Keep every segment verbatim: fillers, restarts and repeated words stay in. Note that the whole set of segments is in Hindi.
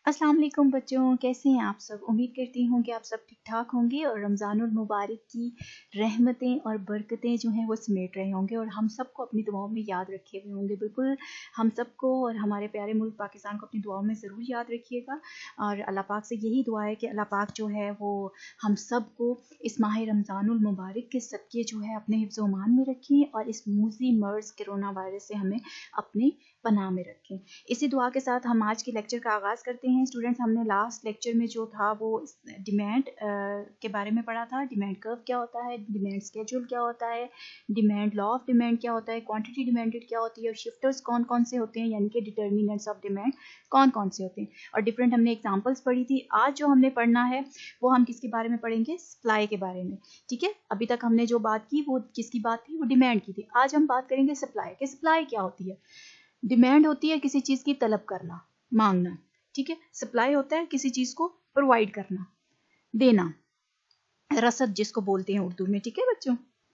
अस्सलाम वालेकुम बच्चों, कैसे हैं आप सब। उम्मीद करती हूँ कि आप सब ठीक ठाक होंगे और रमज़ानुल मुबारक की रहमतें और बरकतें जो हैं वो समेट रहे होंगे और हम सबको अपनी दुआओं में याद रखे हुए होंगे। बिल्कुल हम सबको और हमारे प्यारे मुल्क पाकिस्तान को अपनी दुआओं में ज़रूर याद रखिएगा और अल्लाह पाक से यही दुआ है कि अल्लाह पाक जो है वो हम सबको इस माह रमज़ानुल मुबारक के सदक़े जो है अपने हिफ्ज़ ईमान में रखें और इस मूज़ी मर्ज़ कोरोना वायरस से हमें अपने पनाह में रखें। इसी दुआ के साथ हम आज के लेक्चर का आगाज़ करते हैं। स्टूडेंट्स, हमने लास्ट लेक्चर में जो था वो डिमांड के बारे में पढ़ा था। डिमांड कर्व क्या होता है, डिमांड स्केड्यूल क्या होता है, डिमांड लॉ ऑफ डिमांड क्या होता है, क्वांटिटी डिमांडेड क्या होती है और शिफ्टर्स कौन कौन से होते हैं, यानी कि डिटर्मिनेंट्स ऑफ डिमांड कौन कौन से होते हैं और डिफरेंट हमने एग्जाम्पल्स पढ़ी थी। आज जो हमने पढ़ना है वो हम किसके बारे में पढ़ेंगे, सप्लाई के बारे में। ठीक है, अभी तक हमने जो बात की वो किसकी बात थी, वो डिमांड की थी। आज हम बात करेंगे सप्लाई के। सप्लाई क्या होती है? डिमांड होती है किसी चीज की तलब करना, मांगना। ठीक है, सप्लाई होता है किसी चीज को प्रोवाइड करना, देना, रसद जिसको बोलते हैं उर्दू में। ठीक है बच्चों,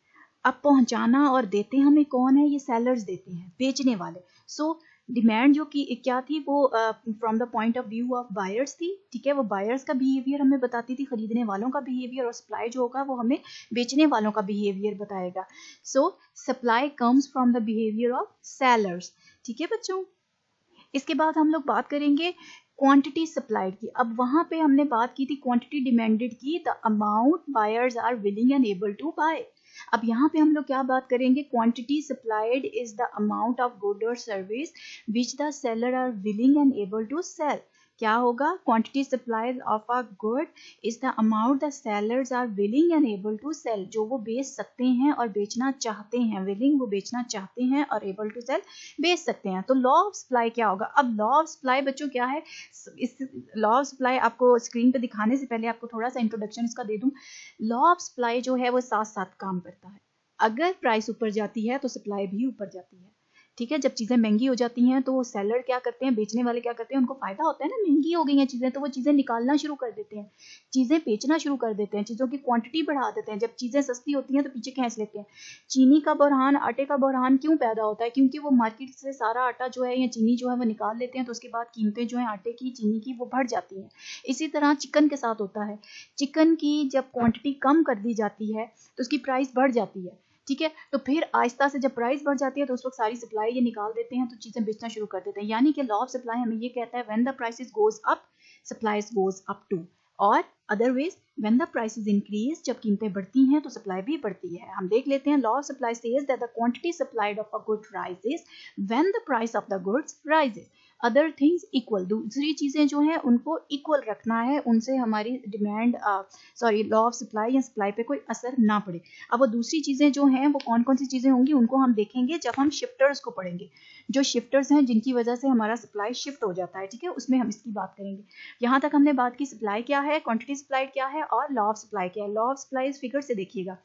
अब पहुंचाना और देते हमें कौन है, ये सेलर्स देते हैं, बेचने वाले। सो so, डिमांड जो की क्या थी वो from the point of view of buyers थी। ठीक है, वो बायर्स का बिहेवियर हमें बताती थी, खरीदने वालों का बिहेवियर, और सप्लाई जो होगा वो हमें बेचने वालों का बिहेवियर बताएगा। So supply comes from the behaviour of sellers. ठीक है बच्चों, इसके बाद हम लोग बात करेंगे क्वांटिटी सप्लाइड की। अब वहां पे हमने बात की थी क्वांटिटी डिमांडेड की, the amount buyers are willing and able to buy. अब यहाँ पे हम लोग क्या बात करेंगे, quantity supplied is the amount of good और service which the seller are willing and able to sell. क्या होगा, quantity supplied of a good is the amount the sellers are willing and able to sell. जो वो बेच सकते हैं और बेचना चाहते हैं, विलिंग वो बेचना चाहते हैं और एबल टू सेल बेच सकते हैं। तो लॉ ऑफ सप्लाई क्या होगा? अब लॉ ऑफ सप्लाई बच्चों क्या है, इस लॉ ऑफ सप्लाई आपको स्क्रीन पे दिखाने से पहले आपको थोड़ा सा इंट्रोडक्शन इसका दे दूं। लॉ ऑफ सप्लाई जो है वो साथ साथ काम करता है। अगर प्राइस ऊपर जाती है तो सप्लाई भी ऊपर जाती है। ठीक है, जब चीजें महंगी हो जाती हैं तो सेलर क्या करते हैं, बेचने वाले क्या करते हैं, उनको फायदा होता है ना, महंगी हो गई हैं चीजें तो वो चीजें निकालना शुरू कर देते हैं, चीजें बेचना शुरू कर देते हैं, चीजों की क्वांटिटी बढ़ा देते हैं। जब चीजें सस्ती होती हैं तो पीछे खींच लेते हैं। चीनी का बहरान, आटे का बहरान क्यों पैदा होता है? क्योंकि वो मार्केट से सारा आटा जो है या चीनी जो है वो निकाल लेते हैं, तो उसके बाद कीमतें जो है आटे की, चीनी की, वो बढ़ जाती हैं। इसी तरह चिकन के साथ होता है। चिकन की जब क्वांटिटी कम कर दी जाती है तो उसकी प्राइस बढ़ जाती है। ठीक है, तो फिर आहिस्ता से जब प्राइस बढ़ जाती है तो उस वक्त सारी सप्लाई ये निकाल देते हैं, तो चीजें बेचना शुरू कर देते हैं। यानी कि लॉ ऑफ सप्लाई हमें ये कहता है, when the prices goes up supplies goes up too, और otherwise when the prices increase, जब कीमतें बढ़ती हैं तो सप्लाई भी बढ़ती है। हम देख लेते हैं, law of supply says that the quantity supplied of a good rises when the price of the goods rises, other things equal. दूसरी चीजें जो हैं उनको इक्वल रखना है, उनसे हमारी demand sorry law of supply या सप्लाई पे कोई असर ना पड़े। अब वो दूसरी चीजें जो हैं वो कौन कौन सी चीजें होंगी उनको हम देखेंगे जब हम शिफ्टर्स को पढ़ेंगे। जो शिफ्टर्स हैं जिनकी वजह से हमारा सप्लाई शिफ्ट हो जाता है, ठीक है, उसमें हम इसकी बात करेंगे। यहाँ तक हमने बात की सप्लाई क्या है, क्वांटिटी सप्लाई क्या है और लॉ ऑफ सप्लाई क्या है। लॉ ऑफ सप्लाई इस फिगर से देखिएगा,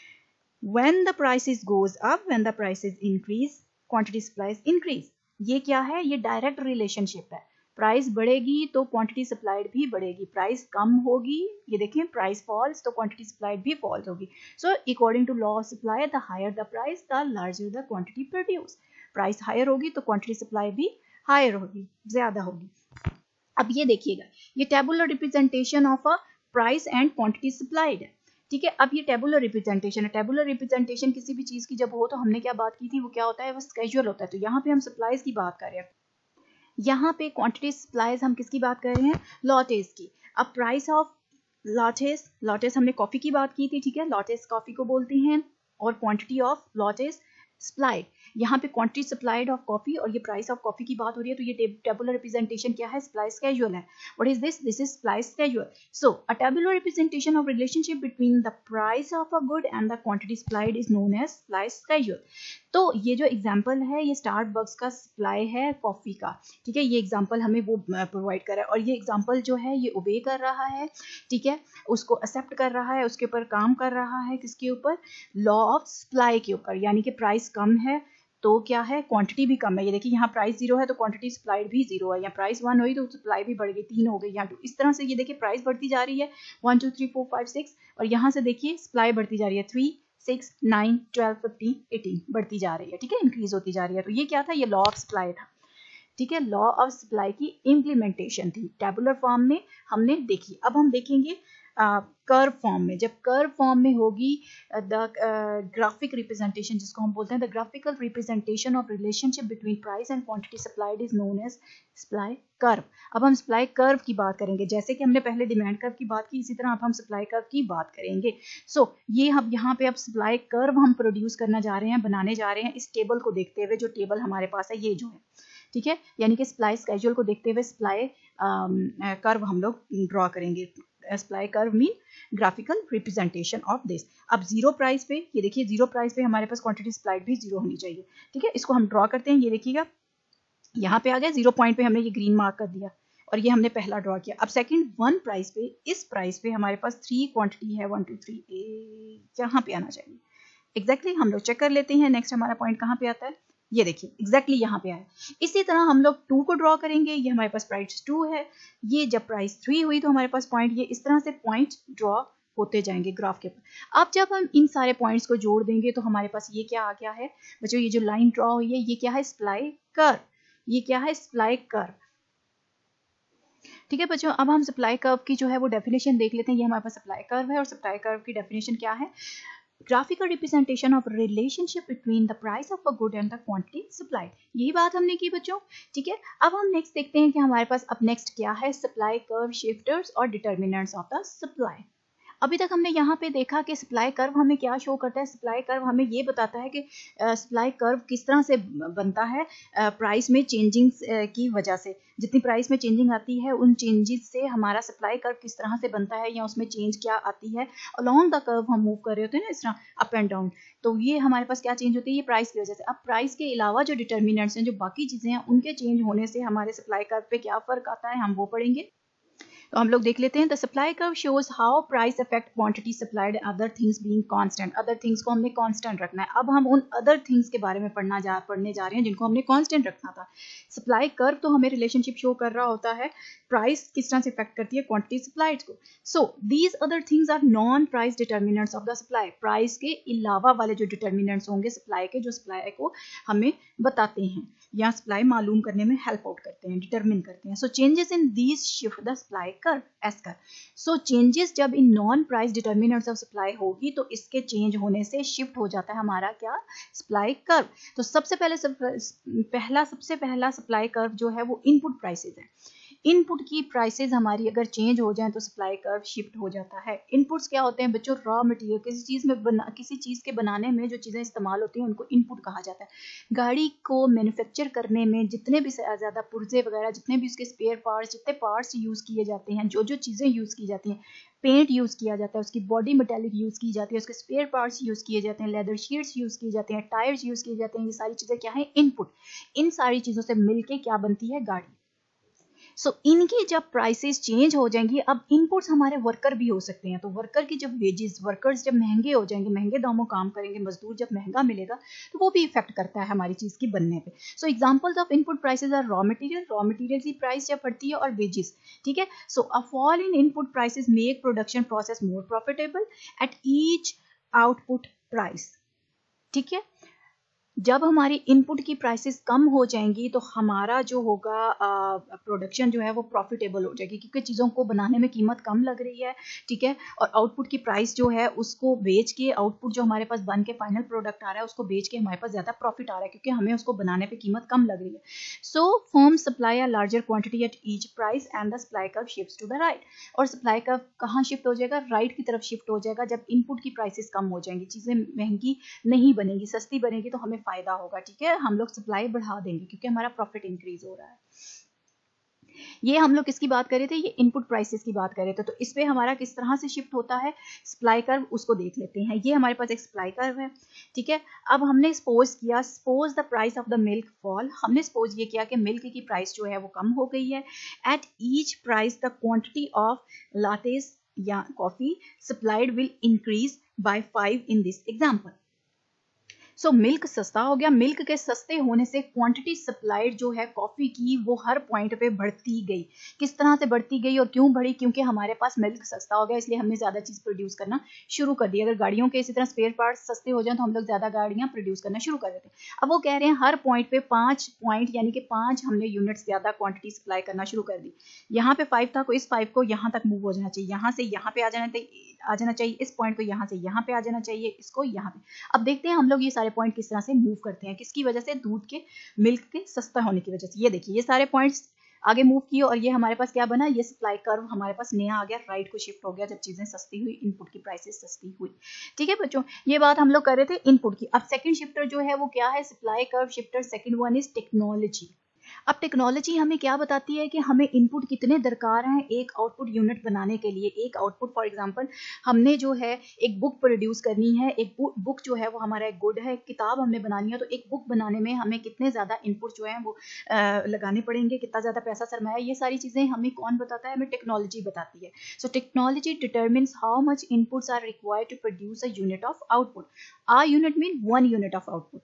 when the prices goes up, when the prices increase, quantity supplies increase। ये क्या है, ये डायरेक्ट रिलेशनशिप है। प्राइस बढ़ेगी तो क्वांटिटी सप्लाइड भी बढ़ेगी, प्राइस कम होगी, ये देखें, प्राइस फॉल्स तो क्वांटिटी सप्लाइड भी फॉल्स होगी। So according to law of supply, the higher the price the larger the quantity produce. Price higher होगी तो क्वांटिटी सप्लाई भी हायर होगी, ज्यादा होगी। अब ये देखिएगा, ये tabular representation of a price and quantity supplied है। ठीक है, अब ये टेबुलर रिप्रेजेंटेशन है। टेबुलर रिप्रेजेंटेशन किसी भी चीज की जब हो तो हमने क्या बात की थी, वो क्या होता है, वो स्केड्यूल होता है। तो यहाँ पे हम सप्लाईज की बात कर रहे हैं, यहाँ पे क्वांटिटी सप्लाईज हम किसकी बात कर रहे हैं, लॉटेस की। अब प्राइस ऑफ लॉटेस, लॉटेस हमने कॉफी की बात की थी, ठीक है, लॉटेस कॉफी को बोलते हैं, और क्वांटिटी ऑफ लॉटेस सप्लाइड, यहाँ पे क्वांटिटी सप्लाइड ऑफ कॉफी और ये प्राइस ऑफ कॉफी की बात हो रही है। तो ये टेबुलर रिप्रेजेंटेशन क्या है, सप्लाई स्केड्यूल है। What is this, this is supply schedule. So a tabular representation of relationship between the price of a good and the quantity supplied is known as supply schedule. तो ये जो एग्जांपल है ये स्टारबक्स का सप्लाई है कॉफी का, ठीक है, ये एग्जांपल हमें वो प्रोवाइड कर रहा है और ये एग्जांपल जो है ये ओबे कर रहा है, ठीक है, उसको एक्सेप्ट कर रहा है, उसके ऊपर काम कर रहा है, किसके ऊपर, लॉ ऑफ सप्लाई के ऊपर। यानी कि प्राइस कम है तो क्या है, क्वांटिटी भी कम है। ये देखिए, यहाँ प्राइस जीरो है तो क्वांटिटी सप्लाइड भी जीरो है, या प्राइस वन हुई तो सप्लाई भी बढ़ गई, तीन हो गई, यहाँ टू। इस तरह से ये देखिए प्राइस बढ़ती जा रही है, one two three four five six, और यहाँ से देखिए सप्लाई बढ़ती जा रही है, three six nine twelve fifteen eighteen बढ़ती जा रही है, ठीक है, इंक्रीज होती जा रही है। तो ये क्या था, ये लॉ ऑफ सप्लाई था। ठीक है, लॉ ऑफ सप्लाई की इम्प्लीमेंटेशन थी, टेबुलर फॉर्म में हमने देखी। अब हम देखेंगे कर्व uh, फॉर्म में। जब कर्व फॉर्म में होगी द ग्राफिक रिप्रेजेंटेशन, जिसको हम बोलते हैं the graphical representation of relationship between price and quantity supplied is known as supply curve. अब हम सप्लाई कर्व की बात करेंगे, जैसे कि हमने पहले डिमांड कर्व की बात की, इसी तरह अब हम सप्लाई कर्व की बात करेंगे। सो so, ये हम यहाँ पे अब सप्लाई कर्व हम प्रोड्यूस करना जा रहे हैं, बनाने जा रहे हैं इस टेबल को देखते हुए। जो टेबल हमारे पास है ये जो है, ठीक है, यानी कि सप्लाई स्केड्यूल को देखते हुए सप्लाई कर्व हम लोग ड्रॉ करेंगे। Supply curve mean graphical representation of this. अब जीरो प्राइस पे, ये देखिए जीरो प्राइस पे हमारे पास क्वांटिटी सप्लाइड भी जीरो होनी चाहिए, ठीक है। इसको हम ड्रॉ करते हैं, ये देखिएगा यहाँ पे आ गया जीरो पॉइंट पे, हमने ये ग्रीन मार्क कर दिया और ये हमने पहला ड्रॉ किया। अब सेकंड वन प्राइस पे, इस प्राइस पे हमारे पास थ्री क्वांटिटी है, वन टू थ्री, यहाँ पे आना चाहिए एग्जैक्टली। हम लोग चेक कर लेते हैं नेक्स्ट हमारा पॉइंट कहाँ पे आता है, ये देखिए एग्जैक्टली यहाँ पे आया। इसी तरह हम लोग टू को ड्रॉ करेंगे, ये हमारे पास प्राइस टू है, ये जब प्राइस थ्री हुई तो हमारे पास पॉइंट, ये इस तरह से पॉइंट ड्रॉ होते जाएंगे ग्राफ के ऊपर। अब जब हम इन सारे पॉइंट्स को जोड़ देंगे तो हमारे पास ये क्या आ गया है बच्चों, ये जो लाइन ड्रॉ हुई है ये क्या है, सप्लाई कर्व। ये क्या है, सप्लाई कर्व, ठीक है बच्चों। अब हम सप्लाई कर्व की जो है वो डेफिनेशन देख लेते हैं। ये हमारे पास सप्लाई कर्व है और सप्लाई कर्व की डेफिनेशन क्या है, graphical representation of relationship between the price of a good and the quantity supplied. यही बात हमने की बच्चों, ठीक है। अब हम नेक्स्ट देखते हैं कि हमारे पास अब नेक्स्ट क्या है, सप्लाई कर्व शिफ्टर्स और डिटर्मिनेंट्स ऑफ द सप्लाई। अभी तक हमने यहाँ पे देखा कि सप्लाई कर्व हमें क्या शो करता है। सप्लाई कर्व हमें ये बताता है कि सप्लाई कर्व किस तरह से बनता है प्राइस में चेंजिंग की वजह से। जितनी प्राइस में चेंजिंग आती है उन चेंजेस से हमारा सप्लाई कर्व किस तरह से बनता है या उसमें चेंज क्या आती है। अलोंग द कर्व हम मूव कर रहे होते हैं ना इस तरह अप एंड डाउन, तो ये हमारे पास क्या चेंज होती है, ये प्राइस की वजह से। अब प्राइस के अलावा जो डिटर्मिनेंट्स हैं, जो बाकी चीज़ें हैं, उनके चेंज होने से हमारे सप्लाई कर्व पे क्या फ़र्क आता है, हम वो पढ़ेंगे। तो हम लोग देख लेते हैं। The supply curve shows how price affect quantity supplied, other things being constant. Other things को हमने कांस्टेंट रखना है। अब हम उन अदर थिंग्स के बारे में पढ़ना जा पढ़ने जा रहे हैं जिनको हमने कांस्टेंट रखना था। सप्लाई कर्व तो हमें रिलेशनशिप शो कर रहा होता है प्राइस किस तरह से इफेक्ट करती है क्वांटिटी सप्लाइड को। So these other things are non price determinants of the supply. Price के अलावा वाले जो डिटर्मिनेंट्स होंगे सप्लाई के, जो सप्लाई को हमें बताते हैं या सप्लाई मालूम करने में हेल्प आउट करते हैं, डिटरमिन करते हैं। So changes in these shift the supply curve as कर। सो चेंजेस जब इन non price determinants of supply होगी तो इसके चेंज होने से शिफ्ट हो जाता है हमारा क्या, सप्लाई कर्व। तो सबसे पहले सब, पहला सबसे पहला सप्लाई कर्व जो है वो इनपुट प्राइसेस है। इनपुट की प्राइसेस हमारी अगर चेंज हो जाए तो सप्लाई कर्व शिफ्ट हो जाता है। इनपुट्स क्या होते हैं बच्चों, रॉ मटेरियल। किसी चीज़ में बना किसी चीज़ के बनाने में जो चीज़ें इस्तेमाल होती हैं उनको इनपुट कहा जाता है। गाड़ी को मैन्युफैक्चर करने में जितने भी ज़्यादा पुर्जे वगैरह, जितने भी उसके स्पेयर पार्ट्स, जितने पार्ट्स यूज़ किए जाते हैं, जो जो चीज़ें यूज़ की जाती हैं, पेंट यूज़ किया जाता है, उसकी बॉडी मेटेलिक यूज़ की जाती है, उसके स्पेयर पार्ट्स यूज़ किए जाते हैं, लेदर शीट्स यूज़ किए जाते हैं, टायर्स यूज़ किए जाते हैं, ये सारी चीज़ें क्या है, इनपुट। इन सारी चीज़ों से मिलके क्या बनती है, गाड़ी। सो so, इनकी जब प्राइसेस चेंज हो जाएंगी, अब इनपुट्स हमारे वर्कर भी हो सकते हैं, तो वर्कर की जब वेजेस, वर्कर्स जब महंगे हो जाएंगे, महंगे दामों काम करेंगे, मजदूर जब महंगा मिलेगा तो वो भी इफेक्ट करता है हमारी चीज़ की बनने पे। So examples of input prices are raw material, raw material की प्राइस जब बढ़ती है, और वेजेस, ठीक है। So a fall in input prices make production process more profitable at each output price, ठीक है। जब हमारी इनपुट की प्राइसेस कम हो जाएंगी तो हमारा जो होगा प्रोडक्शन जो है वो प्रॉफिटेबल हो जाएगी, क्योंकि चीज़ों को बनाने में कीमत कम लग रही है, ठीक है। और आउटपुट की प्राइस जो है उसको बेच के, आउटपुट जो हमारे पास बन के फाइनल प्रोडक्ट आ रहा है उसको बेच के हमारे पास ज़्यादा प्रॉफिट आ रहा है, क्योंकि हमें उसको बनाने पर कीमत कम लग रही है। So firm supply a larger quantity at each price and the supply curve shifts to the right. और सप्लाई कर्व कहाँ शिफ्ट हो जाएगा, राइट की तरफ शिफ्ट हो जाएगा। जब इनपुट की प्राइसेस कम हो जाएंगी, चीज़ें महंगी नहीं बनेंगी, सस्ती बनेगी, तो हमें फायदा होगा, ठीक है। हम लोग सप्लाई बढ़ा देंगे क्योंकि हमारा प्रॉफिट इंक्रीज हो रहा है। ये हम लोग किसकी बात कर रहे थे, ये इनपुट प्राइसेस की बात कर रहे थे। तो इस पे हमारा किस तरह से शिफ्ट होता है सप्लाई कर्व, उसको देख लेते हैं। ये हमारे पास एक सप्लाई कर्व है, ठीक है। अब हमने सपोज किया, suppose the price of the milk fall. हमने सपोज ये किया कि मिल्क की प्राइस जो है वो कम हो गई है। At each price the quantity of lattes या coffee supplied will increase by five in this example. So milk सस्ता हो गया। मिल्क के सस्ते होने से क्वांटिटी सप्लाइड जो है कॉफ़ी की वो हर पॉइंट पे बढ़ती गई। किस तरह से बढ़ती गई और क्यों बढ़ी? क्योंकि हमारे पास मिल्क सस्ता हो गया, इसलिए हमने ज़्यादा चीज़ प्रोड्यूस करना शुरू कर दी। अगर गाड़ियों के इसी तरह स्पेयर पार्ट्स सस्ते हो जाए तो हम लोग ज़्यादा गाड़ियाँ प्रोड्यूस करना शुरू कर देते हैं। अब वो कह रहे हैं हर पॉइंट पे पाँच पॉइंट यानी कि पाँच हमने यूनिट्स ज़्यादा क्वान्टिटी सप्लाई करना शुरू कर दी। यहाँ पे फाइव था, को इस फाइव को यहाँ तक मूव हो जाना चाहिए, यहाँ से यहाँ पे आ जाना चाहिए आ जाना चाहिए इस पॉइंट को यहाँ से यहाँ पे आ जाना चाहिए, इसको यहाँ पे। अब देखते हैं हम लोग ये सारे पॉइंट किस तरह से मूव करते हैं, किसकी वजह से? दूध के, मिल्क के सस्ता होने की वजह से। ये देखिए ये सारे पॉइंट्स आगे मूव किए और ये हमारे पास क्या बना? ये सप्लाई कर्व हमारे पास नया आ गया, राइट को शिफ्ट हो गया जब चीजें सस्ती हुई, इनपुट की प्राइसेस सस्ती हुई। ठीक है बच्चों, ये बात हम लोग कर रहे थे इनपुट की। अब सेकंड शिफ्टर जो है वो क्या है? Supply curve shifter. Second one is technology. अब टेक्नोलॉजी हमें क्या बताती है कि हमें इनपुट कितने दरकार हैं एक आउटपुट यूनिट बनाने के लिए। एक आउटपुट फॉर एग्जांपल हमने जो है एक बुक प्रोड्यूस करनी है, एक बुक जो है वो हमारा एक गुड है, किताब हमने बनानी है, तो एक बुक बनाने में हमें कितने ज़्यादा इनपुट जो है वो आ, लगाने पड़ेंगे, कितना ज़्यादा पैसा सरमाया, ये सारी चीज़ें हमें कौन बताता है? हमें टेक्नोलॉजी बताती है। So technology determines how much inputs are required to produce a unit of output. A unit mean one unit of output.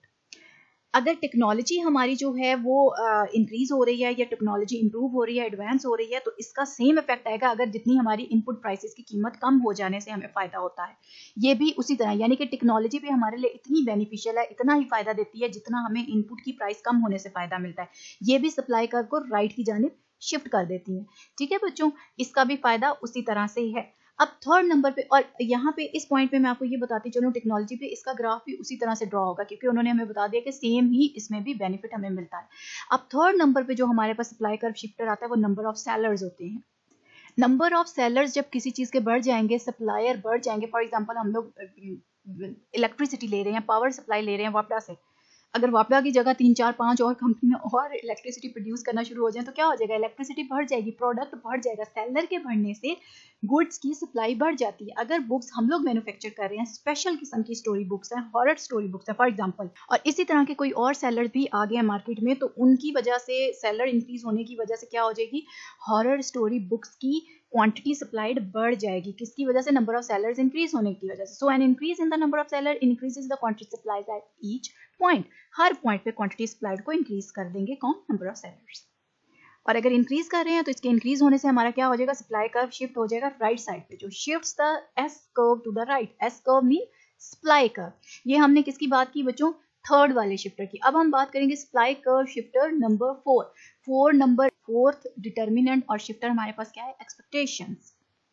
अगर टेक्नोलॉजी हमारी जो है वो इंक्रीज हो रही है या टेक्नोलॉजी इंप्रूव हो रही है, एडवांस हो रही है, तो इसका सेम इफेक्ट आएगा अगर जितनी हमारी इनपुट प्राइसेस की कीमत कम हो जाने से हमें फायदा होता है। ये भी उसी तरह, यानी कि टेक्नोलॉजी भी हमारे लिए इतनी बेनिफिशियल है, इतना ही फायदा देती है जितना हमें इनपुट की प्राइस कम होने से फायदा मिलता है। ये भी सप्लाई कर्व को राइट की जानिब शिफ्ट कर देती है। ठीक है बच्चों, इसका भी फायदा उसी तरह से ही है। अब थर्ड नंबर पे, और यहाँ पे इस पॉइंट पे मैं आपको ये बताती चलूँ, टेक्नोलॉजी पे इसका ग्राफ भी उसी तरह से ड्रॉ होगा क्योंकि उन्होंने हमें बता दिया कि सेम ही इसमें भी बेनिफिट हमें मिलता है। अब थर्ड नंबर पे जो हमारे पास सप्लाई कर्व शिफ्टर आता है वो नंबर ऑफ सेलर्स होते हैं। नंबर ऑफ सेलर्स जब किसी चीज़ के बढ़ जाएंगे, सप्लायर बढ़ जाएंगे, फॉर एग्जाम्पल हम लोग इलेक्ट्रिसिटी ले रहे हैं, पावर सप्लाई ले रहे हैं वापडा से, अगर वापडा की जगह तीन चार पांच और कंपनियां और इलेक्ट्रिसिटी प्रोड्यूस करना शुरू हो जाए तो क्या हो जाएगा? इलेक्ट्रिसिटी बढ़ जाएगी, प्रोडक्ट बढ़ जाएगा। सेलर के बढ़ने से गुड्स की सप्लाई बढ़ जाती है। अगर बुक्स हम लोग मैन्युफैक्चर कर रहे हैं, स्पेशल किस्म की स्टोरी बुक्स हैं, हॉरर स्टोरी बुक्स हैं फॉर एग्जांपल, और इसी तरह के कोई और सेलर भी आ गए मार्केट में, तो उनकी वजह से, सेलर इंक्रीज होने की वजह से क्या हो जाएगी? हॉरर स्टोरी बुक्स की क्वांटिटी सप्लाइड बढ़ जाएगी। किसकी वजह से? नंबर ऑफ सेलर्स इंक्रीज होने की वजह से। So an increase in the number of seller increases the quantity supplied at each point. हर पॉइंट पे क्वांटिटी सप्लाइड को इंक्रीज कर देंगे कौन? Number of sellers. और अगर इंक्रीज कर रहे हैं तो इसके इंक्रीज होने से हमारा क्या हो जाएगा? सप्लाई कर्व शिफ्ट हो जाएगा राइट साइड पे, जो shifts the S curve to the right. S curve mean supply curve. ये हमने किसकी बात की बच्चों? थर्ड वाले शिफ्टर की। अब हम बात करेंगे supply curve shifter number four. Four number fourth determinant और शिफ्टर हमारे पास क्या है? एक्सपेक्टेशंस।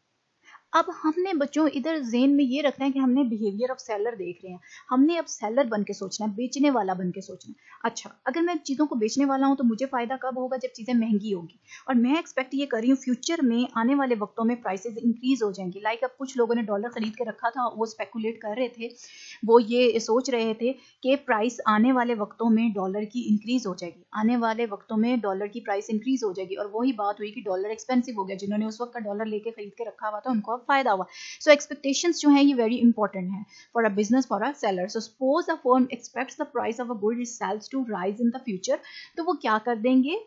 अब हमने बच्चों इधर ज़हन में ये रखना है कि हमने बिहेवियर ऑफ सेलर देख रहे हैं, हमने अब सेलर बन के सोचना है, बेचने वाला बन के सोचना है। अच्छा, अगर मैं चीज़ों को बेचने वाला हूँ तो मुझे फ़ायदा कब होगा? जब चीज़ें महंगी होगी। और मैं एक्सपेक्ट ये कर रही हूँ फ्यूचर में आने वाले वक्तों में प्राइसेस इंक्रीज हो जाएंगी। लाइक अब कुछ लोगों ने डॉलर खरीद के रखा था, वो स्पेकुलेट कर रहे थे, वो ये सोच रहे थे कि प्राइस आने वाले वक्तों में डॉलर की इंक्रीज हो जाएगी, आने वाले वक्तों में डॉलर की प्राइस इंक्रीज हो जाएगी। और वही बात हुई कि डॉलर एक्सपेंसिव हो गया। जिन्होंने उस वक्त का डॉलर लेके खरीद के रखा हुआ था उनको अब फायदा हुआ। So expectations जो है ये very important है for a business, for a seller. So suppose a firm expects the price of a good it sells to rise in the future, तो वो क्या कर देंगे?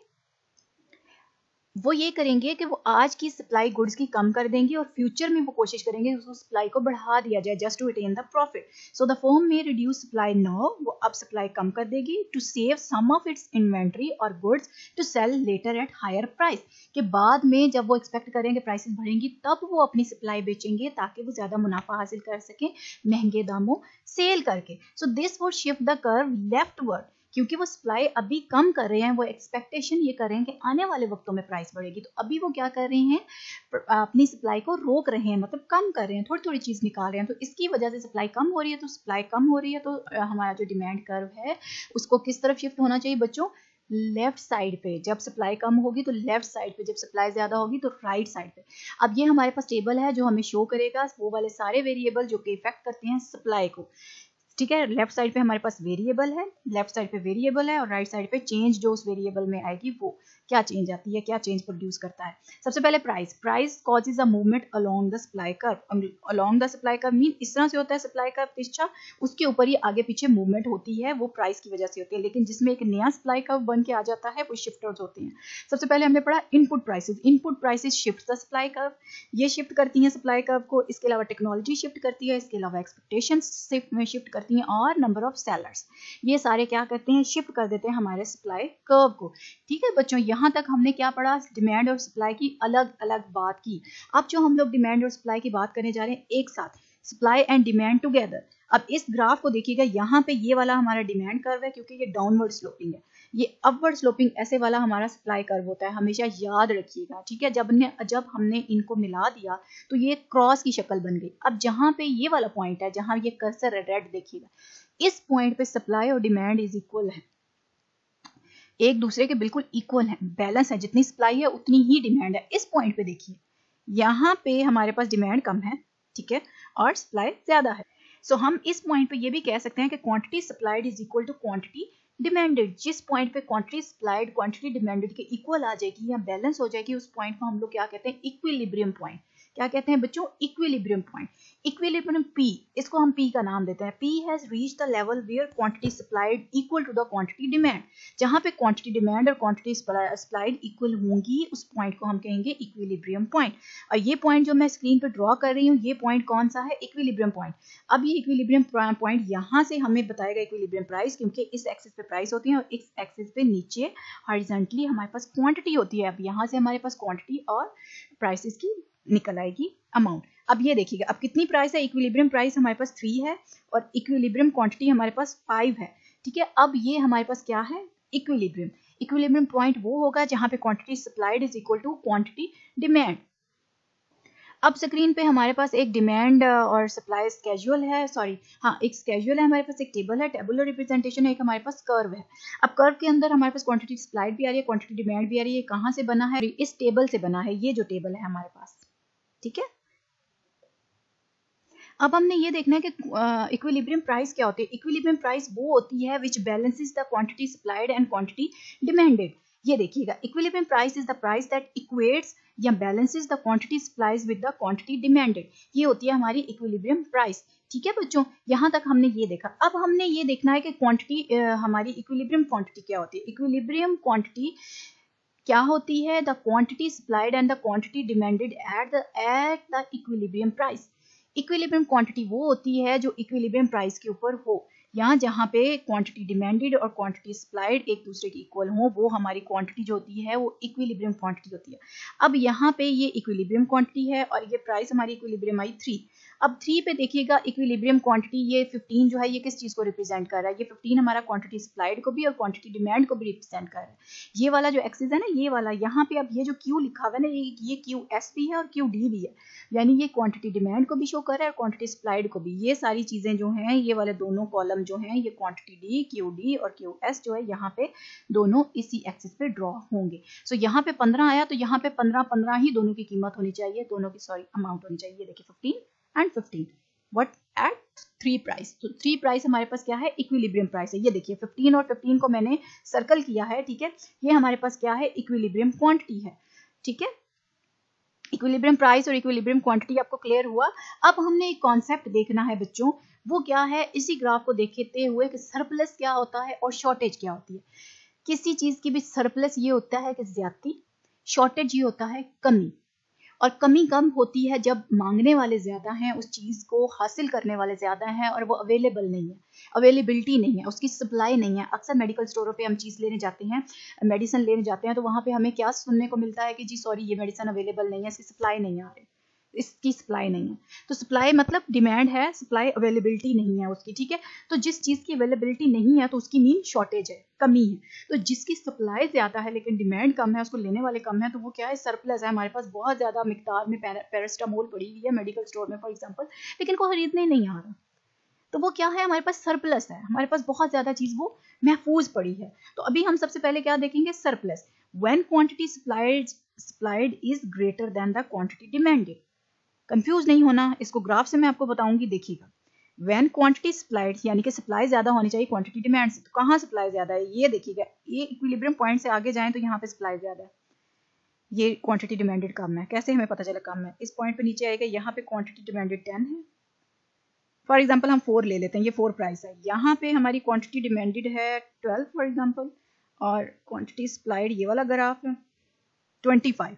वो ये करेंगे कि वो आज की सप्लाई गुड्स की कम कर देंगे और फ्यूचर में वो कोशिश करेंगे उसको सप्लाई को बढ़ा दिया जाए just to attain the profit. So the firm में रिड्यूस सप्लाई नाउ, वो अब सप्लाई कम कर देगी to save some of its inventory और goods to sell later at higher price, कि बाद में जब वो एक्सपेक्ट करेंगे प्राइसेस बढ़ेंगी तब वो अपनी सप्लाई बेचेंगे ताकि वो ज्यादा मुनाफा हासिल कर सकें महंगे दामों सेल करके। सो दिस वो शिफ्ट द कर्व लेफ्टवर्ड, क्योंकि वो सप्लाई अभी कम कर रहे हैं, वो एक्सपेक्टेशन ये कर रहे हैं कि आने वाले वक्तों में प्राइस बढ़ेगी, तो अभी वो क्या कर रहे हैं? अपनी सप्लाई को रोक रहे हैं, मतलब कम कर रहे हैं, थोड़ी थोड़ी चीज निकाल रहे हैं। तो इसकी वजह से सप्लाई कम हो रही है, तो सप्लाई कम हो रही है तो हमारा जो डिमांड कर्व है उसको किस तरफ शिफ्ट होना चाहिए बच्चों? लेफ्ट साइड पे। जब सप्लाई कम होगी तो लेफ्ट साइड पे, जब सप्लाई ज्यादा होगी तो राइट साइड पे। अब ये हमारे पास टेबल है जो हमें शो करेगा वो वाले सारे वेरिएबल जो कि इफेक्ट करते हैं सप्लाई को। ठीक है, लेफ्ट साइड पे हमारे पास वेरिएबल है, लेफ्ट साइड पे वेरिएबल है और राइट साइड पे चेंज जो उस वेरिएबल में आएगी वो क्या चेंज आती है, क्या चेंज प्रोड्यूस करता है। सबसे पहले price. Price causes a movement along the supply curve. Along the supply curve mean इस तरह से होता है सप्लाई कर्व तिरछा, उसके ऊपर ही आगे पीछे मूवमेंट होती है, वो प्राइस की वजह से होती है। लेकिन जिसमें एक नया सप्लाई कर्व बन के आ जाता है वो शिफ्टर्स होते हैं। सबसे पहले हमने पढ़ा input prices. Input prices shift the supply curve, ये शिफ्ट करती हैं सप्लाई कर्व को। इसके अलावा टेक्नोलॉजी शिफ्ट करती है, इसके अलावा एक्सपेक्टेशंस शिफ्ट करती करती हैं और नंबर ऑफ सेलर्स, ये सारे क्या करते हैं, शिफ्ट कर देते हैं हमारे सप्लाई कर्व को। ठीक है बच्चों, यहाँ तक हमने क्या पढ़ा, डिमांड और सप्लाई की अलग अलग बात की। अब जो हम लोग डिमांड और सप्लाई की बात करने जा रहे हैं एक साथ, सप्लाई एंड डिमांड टुगेदर। अब इस ग्राफ को देखिएगा, यहाँ पे ये वाला हमारा डिमांड कर्व है क्योंकि ये डाउनवर्ड स्लोपिंग है, ये अपवर्ड स्लोपिंग ऐसे वाला हमारा सप्लाई कर्व होता है, हमेशा याद रखिएगा। ठीक है, जब ने जब हमने इनको मिला दिया तो ये क्रॉस की शक्ल बन गई। अब जहां पे ये वाला पॉइंट है, जहां ये कर्सर है रेड देखिएगा, इस पॉइंट पे सप्लाई और डिमांड इज इक्वल है, एक दूसरे के बिल्कुल इक्वल है, बैलेंस है, जितनी सप्लाई है उतनी ही डिमांड है। इस पॉइंट पे देखिए, यहाँ पे हमारे पास डिमांड कम है, ठीक है, और सप्लाई ज्यादा है। सो so, हम इस पॉइंट पे ये भी कह सकते हैं कि quantity supplied is equal to quantity demanded. जिस पॉइंट पे क्वांटिटी सप्लाइड क्वांटिटी डिमांडेड के इक्वल आ जाएगी या बैलेंस हो जाएगी, उस पॉइंट को हम लोग क्या कहते हैं, इक्विलिब्रियम पॉइंट। क्या कहते हैं बच्चों, इक्विलिब्रियम पॉइंट। इक्विलिब्रियम P, इसको हम P का नाम देते हैं। P has reached the level where quantity supplied equal to the quantity demand. जहां पे क्वांटिटी डिमांड और क्वांटिटी सप्लाइड इक्वल होंगी, उस पॉइंट को हम कहेंगे इक्विलिब्रियम पॉइंट। और ये पॉइंट जो मैं स्क्रीन पे ड्रॉ कर रही हूँ, ये पॉइंट कौन सा है, इक्विलिब्रियम पॉइंट। अब ये इक्विलिब्रियम पॉइंट यहाँ से हमें बताएगा इक्विलिब्रियम प्राइस, क्योंकि इस एक्सिस पे प्राइस होती है और इस एक्सिस पे नीचे हॉरिजॉन्टली हमारे पास क्वांटिटी होती है। अब यहाँ से हमारे पास क्वांटिटी और प्राइसेस की निकल आएगी अमाउंट। अब ये देखिएगा, अब कितनी प्राइस है, इक्विलिब्रियम प्राइस हमारे पास थ्री है और इक्विलिब्रियम क्वांटिटी हमारे पास फाइव है। ठीक है, अब ये हमारे पास क्या है, इक्विलिब्रियम। इक्विलिब्रियम पॉइंट वो होगा जहां पे quantity supplied is equal to quantity demand. अब स्क्रीन पे हमारे पास एक डिमांड और सप्लाई स्केड्यूल है, सॉरी हाँ एक स्केड्यूल है हमारे पास, एक टेबल है, टेबुलर रिप्रेजेंटेशन है, एक हमारे पास कर्व है। अब कर्व के अंदर हमारे पास क्वांटिटी सप्लाइड भी आ रही है, क्वांटिटी डिमांड भी आ रही है। कहाँ से बना है, इस टेबल से बना है, ये जो टेबल है हमारे पास। ठीक है, अब हमने ये देखना है कि इक्विलिब्रियम प्राइस क्या होती है। इक्विलिब्रियम प्राइस वो होती है which balances the quantity supplied and quantity demanded. ये देखिएगा, equilibrium price is the price that equates या balances the quantity supplies with the quantity demanded. ये होती है हमारी इक्विलिब्रियम प्राइस। ठीक है बच्चों, यहाँ तक हमने ये देखा। अब हमने ये देखना है कि क्वांटिटी हमारी इक्विलिब्रियम क्वांटिटी क्या होती है। इक्विलिब्रियम क्वांटिटी क्या होती है, the quantity supplied and the quantity demanded at the at the equilibrium price. Equilibrium quantity वो होती है जो इक्विलिब्रियम प्राइस के ऊपर हो, यहाँ जहाँ पे क्वांटिटी डिमांडेड और क्वांटिटी सप्लाइड एक दूसरे के इक्वल हो, वो हमारी क्वांटिटी जो होती है वो इक्विलिब्रियम क्वांटिटी होती है। अब यहाँ पे ये इक्विलिब्रियम क्वांटिटी है और ये प्राइस हमारी इक्विलिब्रियम आई थ्री। अब थ्री पे देखिएगा, इक्विलिब्रियम क्वांटिटी ये फिफ्टीन जो है ये किस चीज को रिप्रेजेंट कर रहा है, ये फिफ्टीन हमारा क्वांटिटी सप्लाइड को भी और क्वांटिटी डिमांड को भी रिप्रेजेंट कर रहा है। ये वाला जो एक्सिस है ना, ये वाला, यहाँ पे अब ये जो क्यू लिखा हुआ है ना, ये ये क्यू एस भी है और क्यू डी भी है, यानी ये क्वांटिटी डिमांड को भी शो कर रहा है और क्वांटिटी सप्लाइड को भी। ये सारी चीजें जो हैं, ये वाले दोनों कॉलम जो हैं, ये क्वांटिटी डी, क्यू डी और क्यू एस जो है, यहाँ पे दोनों इसी एक्सिस पे ड्रॉ होंगे। सो so, यहाँ पे पंद्रह आया तो यहाँ पे पंद्रह पंद्रह ही दोनों की कीमत होनी चाहिए, दोनों की सॉरी अमाउंट होनी चाहिए। देखिए fifteen and fifteen, what at three price. तो थ्री प्राइस हमारे पास क्या है, इक्विलिब्रियम प्राइस है। ये देखिए फिफ्टीन और फिफ्टीन को मैंने सर्कल किया है। ठीक है, ये हमारे पास क्या है, इक्विलिब्रियम क्वांटिटी है। ठीक है, इक्विलिब्रियम प्राइस और इक्विलिब्रियम क्वांटिटी आपको क्लियर हुआ। अब हमने एक कॉन्सेप्ट देखना है बच्चों, वो क्या है, इसी ग्राफ को देखते हुए कि सरप्लस क्या होता है और शॉर्टेज क्या होती है। किसी चीज की भी सरप्लस ये होता है कि ज्यादती, शॉर्टेज ये होता है कमी। और कमी कम होती है जब मांगने वाले ज्यादा हैं, उस चीज को हासिल करने वाले ज्यादा हैं और वो अवेलेबल नहीं है, अवेलेबिलिटी नहीं है, उसकी सप्लाई नहीं है। अक्सर मेडिकल स्टोरों पे हम चीज लेने जाते हैं, मेडिसिन लेने जाते हैं, तो वहां पे हमें क्या सुनने को मिलता है कि जी सॉरी ये मेडिसिन अवेलेबल नहीं है, इसकी सप्लाई नहीं आ रही, इसकी सप्लाई नहीं है। तो सप्लाई मतलब डिमांड है, सप्लाई अवेलेबिलिटी नहीं है उसकी। ठीक है, तो जिस चीज की अवेलेबिलिटी नहीं है तो उसकी मीन शॉर्टेज है, कमी है। तो जिसकी सप्लाई ज्यादा है लेकिन डिमांड कम है, उसको लेने वाले कम है, तो वो क्या है, सरप्लस है। हमारे पास बहुत ज्यादा मिकदार में पैरास्टामोल पड़ी हुई है मेडिकल स्टोर में फॉर एग्जाम्पल, लेकिन कोई खरीदने नहीं आ रहा, तो वो क्या है, हमारे पास सरप्लस है, हमारे पास बहुत ज्यादा चीज वो महफूज पड़ी है। तो अभी हम सबसे पहले क्या देखेंगे, surplus. When quantity supplied supplied is greater than the quantity demanded. Confuse नहीं होना, इसको ग्राफ से मैं आपको बताऊंगी। देखिएगा, व्हेन क्वांटिटी सप्लाइड यानी कि सप्लाई ज्यादा होनी चाहिए क्वांटिटी डिमांड से, तो कहाँ सप्लाई ज्यादा है, ये देखिएगा, ये इक्विलिब्रियम पॉइंट से आगे जाएं तो यहाँ पे सप्लाई ज्यादा है, ये क्वांटिटी डिमांडेड कम है। कैसे हमें पता चला कम है, इस पॉइंट पे नीचे आएगा, यहाँ पे क्वांटिटी डिमांडेड टेन है, फॉर एग्जाम्पल हम फोर ले लेते हैं, ये फोर प्राइस है, यहाँ पे हमारी क्वांटिटी डिमांडेड है ट्वेल्व फॉर एग्जाम्पल, और क्वांटिटी सप्लाइड ये वाला ग्राफ है ट्वेंटी फाइव,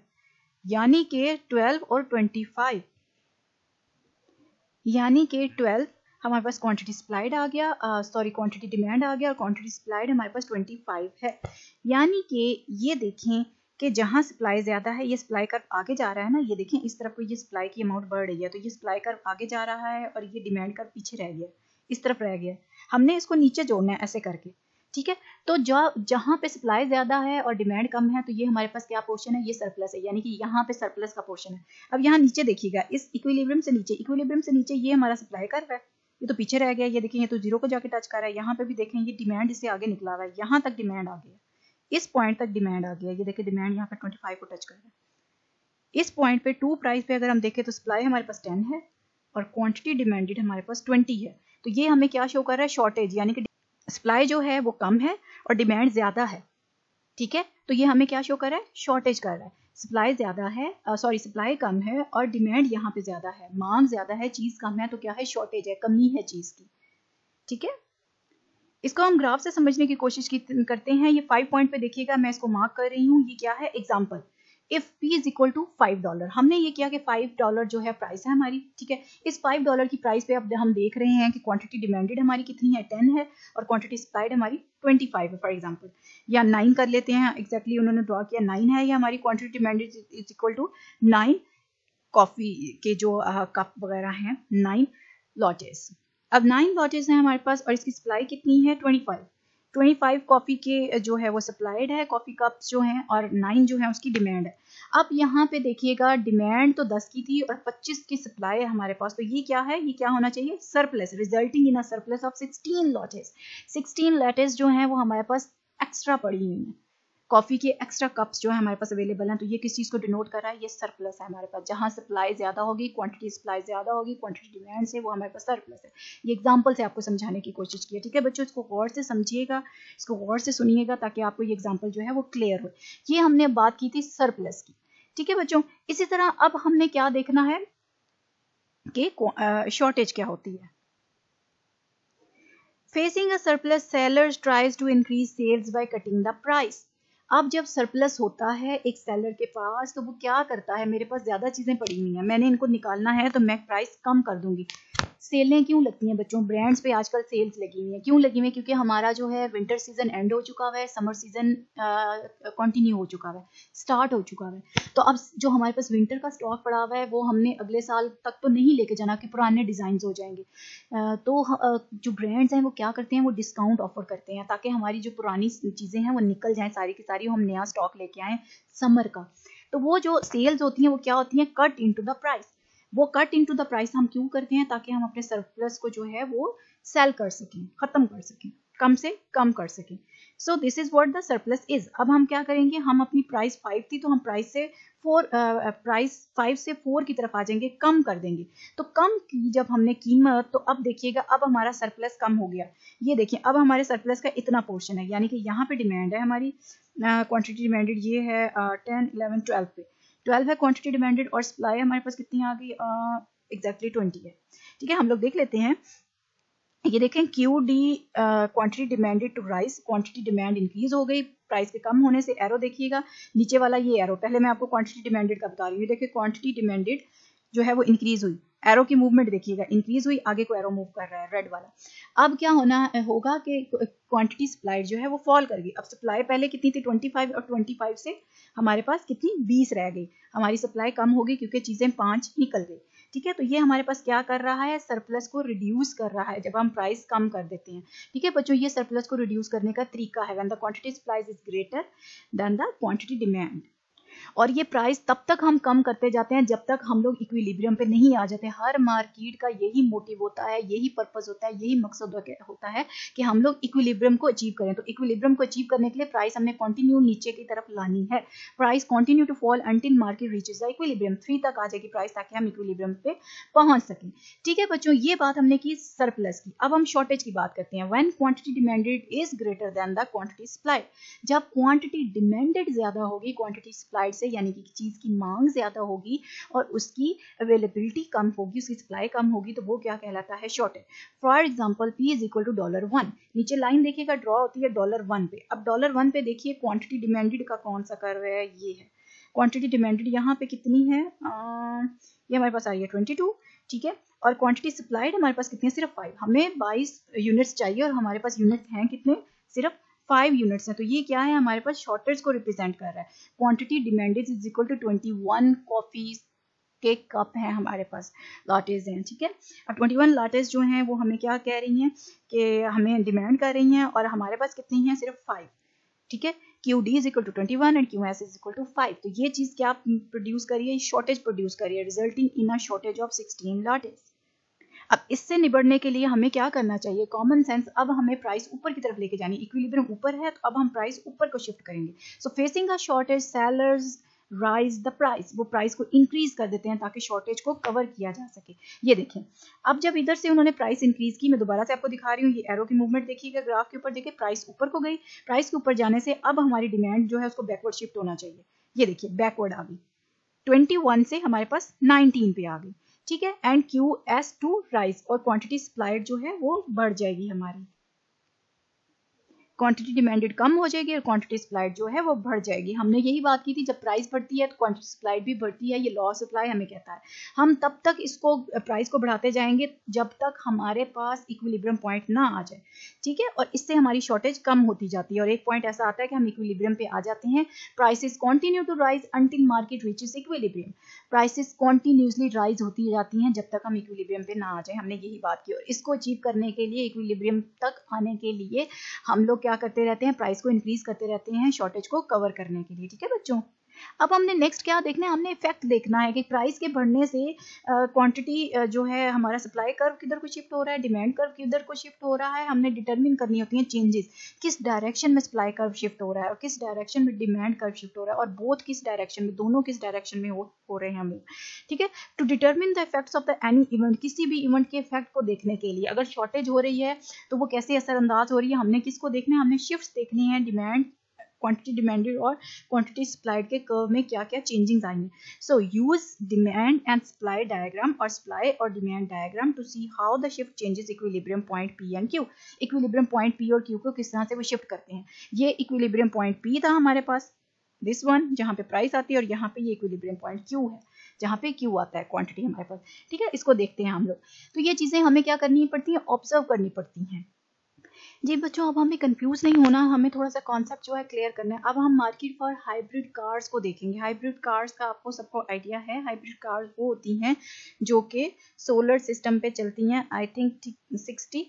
यानी कि ट्वेल्व और ट्वेंटी फाइव, यानी कि ट्वेल्व हमारे पास क्वांटिटी सप्लाइड आ गया, सॉरी क्वांटिटी डिमांड आ गया और क्वांटिटी सप्लाइड हमारे पास पच्चीस है। यानी कि ये देखें कि जहाँ सप्लाई ज़्यादा है, ये सप्लाई कर्व आगे जा रहा है ना, ये देखें इस तरफ को ये सप्लाई की अमाउंट बढ़ रही है, तो ये सप्लाई कर्व आगे जा रहा है और ये डिमांड कर्व पीछे रह गया, इस तरफ रह गया। हमने इसको नीचे जोड़ना है ऐसे करके, ठीक है। तो जहाँ पे सप्लाई ज़्यादा है और डिमांड कम है, तो ये हमारे पास क्या पोर्शन है, ये सरप्लस है, यानी कि यहाँ पे सरप्लस का पोर्शन है। अब यहाँ नीचे देखिएगा, इस इक्विलिब्रियम से नीचे, इक्विलिब्रियम से नीचे ये हमारा सप्लाई कर्व है, ये तो पीछे रह गया, ये देखें ये तो जीरो को जाके टच कर रहा है। यहाँ पे भी देखें ये डिमांड इससे आगे निकला हुआ है, यहाँ तक डिमांड आ गया, इस पॉइंट तक डिमांड आ गया, ये देखिए डिमांड यहाँ पे पच्चीस को टच कर रहा है। इस पॉइंट पे टू प्राइस पे अगर हम देखें तो सप्लाई हमारे पास टेन है और क्वांटिटी डिमांडेड हमारे पास ट्वेंटी है। तो ये हमें क्या शो कर रहा है, शॉर्टेज, यानी कि सप्लाई जो है वो कम है और डिमांड ज्यादा है, ठीक है। तो ये हमें क्या शो कर रहा है, शॉर्टेज कर रहा है। सप्लाई ज्यादा है, सॉरी सप्लाई कम है और डिमांड यहाँ पे ज्यादा है, मांग ज्यादा है, चीज कम है, तो क्या है, शॉर्टेज है, कमी है चीज की, ठीक है। इसको हम ग्राफ से समझने की कोशिश की करते हैं। ये फाइव पॉइंट पे देखिएगा, मैं इसको मार्क कर रही हूँ। ये क्या है, example, if P is equal to five dollar, हमने ये किया कि फाइव डॉलर जो है प्राइस है हमारी, ठीक है। इस फाइव डॉलर की प्राइस पे अब हम देख रहे हैं कि क्वांटिटी डिमांडेड हमारी कितनी है, टेन है और क्वांटिटी सप्लाइड हमारी ट्वेंटी फाइव है फॉर एग्जांपल, या नाइन कर लेते हैं। एग्जैक्टली उन्होंने ड्रॉ किया नाइन है, ये हमारी quantity demanded is equal to nine coffee के जो कप वगैरह हैं, नाइन लॉटेस। अब नाइन लॉटेस हैं हमारे पास और इसकी सप्लाई कितनी है, twenty five. Twenty five coffee के जो है वो सप्लाइड है, कॉफी कप्स जो हैं, और नाइन जो है उसकी डिमांड है। अब यहाँ पे देखिएगा डिमांड तो दस की थी और पच्चीस की सप्लाई है हमारे पास, तो ये क्या है, ये क्या होना चाहिए, surplus, resulting in a surplus of sixteen lattes. Sixteen lattes जो हैं वो हमारे पास एक्स्ट्रा पड़ी हुई हैं, कॉफी के एक्स्ट्रा कप्स जो है हमारे पास अवेलेबल हैं। तो ये किस चीज को डिनोट कर रहा है, ये सरप्लस है हमारे पास। जहां सप्लाई ज्यादा होगी, क्वांटिटी सप्लाई ज्यादा होगी, क्वांटिटी डिमांड से, वो हमारे पास सरप्लस है। ये एग्जांपल से आपको समझाने की कोशिश की है, ठीक है बच्चों। इसको गौर से समझिएगा, इसको गौर से सुनिएगा ताकि आपको ये एग्जाम्पल जो है वो क्लियर हो। ये हमने बात की थी सरप्लस की, ठीक है बच्चों। इसी तरह अब हमने क्या देखना है कि शॉर्टेज क्या होती है। Facing a surplus, sellers tries to increase sales by cutting the price. अब जब सरप्लस होता है एक सेलर के पास, तो वो क्या करता है, मेरे पास ज्यादा चीजें पड़ी हुई हैं, मैंने इनको निकालना है, तो मैं प्राइस कम कर दूंगी। सेलें क्यों लगती हैं बच्चों, ब्रांड्स पे आजकल सेल्स लगी हुई हैं, क्यों लगी हुई हैं, क्योंकि हमारा जो है विंटर सीजन एंड हो चुका हुआ है, समर सीजन कंटिन्यू हो चुका है, स्टार्ट हो चुका है। तो अब जो हमारे पास विंटर का स्टॉक पड़ा हुआ है वो हमने अगले साल तक तो नहीं लेके जाना कि पुराने डिजाइन हो जाएंगे। तो जो ब्रांड्स हैं वो क्या करते हैं, वो डिस्काउंट ऑफर करते हैं ताकि हमारी जो पुरानी चीजें हैं वो निकल जाएं सारी की सारी, हम नया स्टॉक लेके आए समर का। तो वो जो सेल्स होती हैं वो क्या होती हैं, कट इनटू द प्राइस। वो कट इनटू द प्राइस हम क्यों करते हैं, ताकि हम अपने सरप्लस को जो है वो सेल कर सकें, खत्म कर सकें, कम से कम कर सकें। So this is what the surplus is. अब हम क्या करेंगे, हम अपनी प्राइस फाइव थी तो हम प्राइस से फोर प्राइस फाइव से फोर की तरफ आ जाएंगे, कम कर देंगे। तो कम की जब हमने कीमत, तो अब देखिएगा अब हमारा सरप्लस कम हो गया। ये देखिए अब हमारे सरप्लस का इतना पोर्शन है, यानी कि यहाँ पे डिमांड है हमारी, क्वांटिटी डिमांडेड ये है टेन इलेवन ट्वेल्व पे, ट्वेल्व है क्वांटिटी डिमांडेड और सप्लाई हमारे पास कितनी आ गई, एग्जैक्टली ट्वेंटी है, ठीक है। हम लोग देख लेते हैं, ये देखें Q D quantity demanded to rise, quantity demand increase हो गई प्राइस के कम होने से। एरो देखिएगा नीचे वाला, ये एरो पहले मैं आपको क्वांटिटी डिमांडेड का बता रही हूँ। देखिए क्वांटिटी डिमांडेड जो है वो इंक्रीज हुई, एरो की मूवमेंट देखिएगा, इंक्रीज हुई, आगे को एरो मूव कर रहा है रेड वाला। अब क्या होना होगा कि क्वांटिटी सप्लाई जो है वो फॉल कर गई। अब सप्लाई पहले कितनी थी, ट्वेंटी फाइव, और ट्वेंटी फाइव से हमारे पास कितनी, बीस रह गई। हमारी सप्लाई कम होगी क्योंकि चीजें पांच निकल गई, ठीक है। तो ये हमारे पास क्या कर रहा है, सरप्लस को रिड्यूस कर रहा है जब हम प्राइस कम कर देते हैं, ठीक है बच्चों। ये सरप्लस को रिड्यूस करने का तरीका है, when the quantity supply is greater than the quantity demand. और ये प्राइस तब तक हम कम करते जाते हैं जब तक हम लोग इक्विलिब्रियम पे नहीं आ जाते। हर मार्केट का यही मोटिव होता है, यही पर्पस होता है, यही मकसद होता है कि हम लोग इक्विलिब्रियम को अचीव करें। तो इक्विलिब्रियम को अचीव करने के लिए प्राइस हमने कंटिन्यू नीचे की तरफ लानी है। Price continue to fall until market reaches the equilibrium, three तक आ जाएगी प्राइस ताकि हम इक्विलिब्रियम पे पहुंच सकें, ठीक है बच्चों। ये बात हमने की सरप्लस की। अब हम शॉर्टेज की बात करते हैं। When quantity demanded is greater than the quantity supplied, जब क्वांटिटी डिमांडेड ज्यादा होगी क्वांटिटी सप्लाइड से, यानी कि चीज की मांग ज्यादा होगी और उसकी अवेलेबिलिटी कम होगी, उसकी सप्लाई कम होगी, तो वो क्या कहलाता है, shortage. For example P is equal to dollar one, नीचे लाइन देखिएगा ड्रॉ होती है डॉलर वन पे। अब डॉलर वन पे देखिए क्वांटिटी डिमांडेड का कौन सा कर्व है, ये है क्वांटिटी डिमांडेड। यहाँ पे कितनी है, आ, ये हमारे पास आई है ट्वेंटी टू, ठीक है। और क्वांटिटी सप्लाइड हमारे पास कितनी है, सिर्फ फाइव। हमें बाईस यूनिट्स चाहिए और हमारे पास यूनिट हैं कितने, सिर्फ फाइव यूनिट्स हैं। तो ये क्या है, हमारे पास शॉर्टेज को रिप्रेजेंट कर रहा है। Quantity demanded is equal to twenty one coffee के कप हैं हमारे पास, लाटेज हैं, ठीक है। अब ट्वेंटी वन लाटेज जो हैं वो हमें क्या कह रही हैं कि हमें डिमांड कर रही हैं, और हमारे पास कितनी हैं, सिर्फ फाइव, ठीक है। Q D is equal to twenty one and Q S is equal to five. तो ये चीज क्या प्रोड्यूस करी है, शॉर्टेज प्रोड्यूस करी है, resulting in a shortage of sixteen lattes. अब इससे निबड़ने के लिए हमें क्या करना चाहिए, कॉमन सेंस, अब हमें प्राइस ऊपर की तरफ लेके जानी। इक्विलिब्रियम ऊपर है तो अब हम प्राइस ऊपर को शिफ्ट करेंगे। So facing a shortage sellers rise the price, वो प्राइस को इंक्रीज कर देते हैं ताकि शॉर्टेज को कवर किया जा सके। ये देखें, अब जब इधर से उन्होंने प्राइस इंक्रीज की, मैं दोबारा से आपको दिखा रही हूँ, ये एरो की मूवमेंट देखिएगा ग्राफ के ऊपर, देखिए प्राइस ऊपर को गई। प्राइस के ऊपर जाने से अब हमारी डिमांड जो है उसको बैकवर्ड शिफ्ट होना चाहिए। ये देखिए बैकवर्ड आ गई, ट्वेंटी वन से हमारे पास नाइनटीन पे आ गई, ठीक है। And Q S to rise, और क्वांटिटी सप्लाइड जो है वो बढ़ जाएगी हमारी। क्वांटिटी डिमांडेड कम हो जाएगी और क्वांटिटी सप्लाइड जो है वो बढ़ जाएगी। हमने यही बात की थी, जब प्राइस बढ़ती है तो क्वांटिटी सप्लाइड भी बढ़ती है। ये लॉ ऑफ सप्लाई हमें कहता है। हम तब तक इसको प्राइस को बढ़ाते जाएंगे जब तक हमारे पास इक्विलिब्रियम पॉइंट ना आ जाए, ठीक है। और इससे हमारी शॉर्टेज कम होती जाती है और एक पॉइंट ऐसा आता है कि हम इक्विलिब्रियम पे आ जाते हैं। Prices continue to rise until market reaches equilibrium. Prices continuously rise होती जाती हैं जब तक हम इक्विलिब्रियम पे ना आ जाए। हमने यही बात की, और इसको अचीव करने के लिए, इक्विलिब्रियम तक आने के लिए हम लोग क्या करते रहते हैं, प्राइस को इंक्रीज करते रहते हैं शॉर्टेज को कवर करने के लिए, ठीक है बच्चों। अब हमने नेक्स्ट क्या देखना है, हमने इफेक्ट देखना है कि प्राइस के बढ़ने से क्वांटिटी uh, जो है हमारा सप्लाई कर्व किधर को शिफ्ट हो रहा है, डिमांड कर्व किधर को शिफ्ट हो रहा है। हमने डिटरमिन करनी होती है चेंजेस, किस डायरेक्शन में सप्लाई कर्व शिफ्ट हो रहा है और किस डायरेक्शन में डिमांड कर्व शिफ्ट हो रहा है, और बोथ किस डायरेक्शन में, दोनों किस डायरेक्शन में हो, हो रहे हैं हम लोग, ठीक है। To determine the effects of the any event, किसी भी इवेंट के इफेक्ट को देखने के लिए, अगर शॉर्टेज हो रही है तो वो कैसे असरअंदाज हो रही है, हमने किसको देखना है, हमने शिफ्ट्स देखनी है, डिमांड, क्वांटिटी डिमांडेड और क्वांटिटी सप्लाइड के कर्व में क्या क्या चेंजिंग्स आई हैं। So use demand and supply diagram और सप्लाई और demand diagram to see how the shift changes equilibrium point P and Q. Equilibrium point P और क्यू को किस तरह से वो शिफ्ट करते हैं। ये इक्विलिब्रियम पॉइंट पी था हमारे पास, दिस वन, जहां पे प्राइस आती है, और यहाँ पे ये इक्विलिब्रियम पॉइंट क्यू है जहाँ पे क्यू आता है, क्वांटिटी हमारे पास, ठीक है। इसको देखते हैं हम लोग। तो ये चीजें हमें क्या करनी पड़ती है, ऑब्जर्व करनी पड़ती हैं। जी बच्चों, अब हमें कंफ्यूज नहीं होना, हमें थोड़ा सा कॉन्सेप्ट जो है क्लियर करना है। अब हम मार्केट फॉर हाइब्रिड कार्स को देखेंगे। हाइब्रिड कार्स का आपको सबको आइडिया है, हाइब्रिड कार्स वो होती हैं जो कि सोलर सिस्टम पे चलती हैं, आई थिंक सिक्सटी